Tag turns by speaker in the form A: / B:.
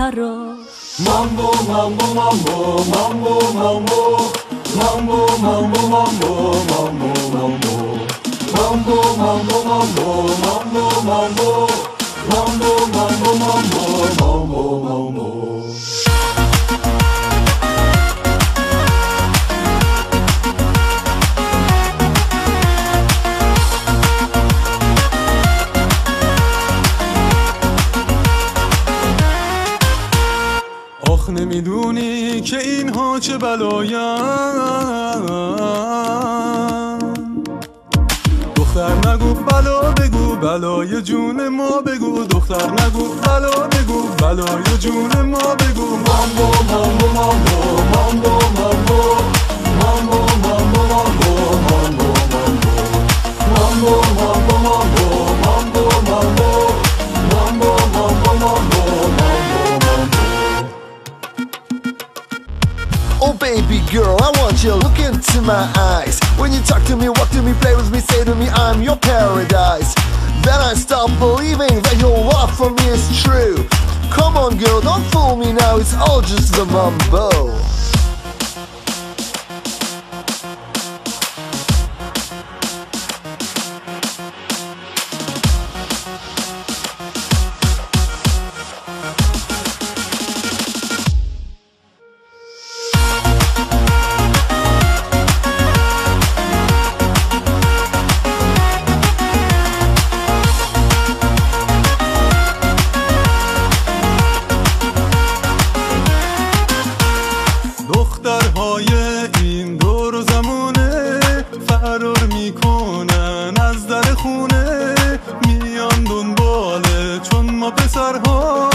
A: فرار.
B: مامبو مامبو مامبو مامبو مامبو مامبو مامبو مامبو مامبو مامبو مامبو مامبو مامبو مامبو مامبو مامبو مامبو مامبو مامبو. آخ نمیدونی که اینها چه بلایم. دختر نگو بلا بگو بلای جون ما بگو. دختر نگو بلا بگو بلای جون ما بگو. مامبو مامبو مامبو مامبو مامبو مامبو مامبو مامبو مامبو مامبو مامبو مامبو مامبو مامبو مامبو مامبو مامبو.
C: Oh baby girl, I want you to look into my eyes. When you talk to me, walk to me, play with me, say to me I'm your paradise. Then I stop believing that your love for me is true. Come on girl, don't fool me now, it's all just a mumbo.
B: دخترهای این دور و زمونه فرار میکنن از در خونه، میان دنباله چون ما پسرها